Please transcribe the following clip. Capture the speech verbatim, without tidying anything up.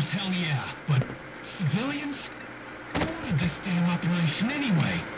hell yeah, but civilians? Who wanted this damn operation anyway?